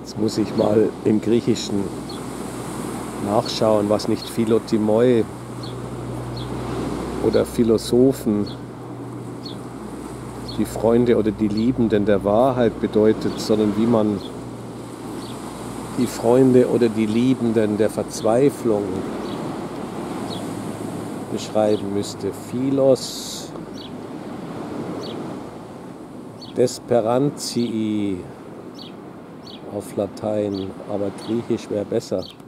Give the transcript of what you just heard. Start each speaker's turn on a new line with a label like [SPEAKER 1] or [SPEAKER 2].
[SPEAKER 1] Jetzt muss ich mal im Griechischen nachschauen, was nicht Philotimoi oder Philosophen, die Freunde oder die Liebenden der Wahrheit bedeutet, sondern wie man die Freunde oder die Liebenden der Verzweiflung beschreiben müsste. Philos Desperantii auf Latein, aber Griechisch wäre besser.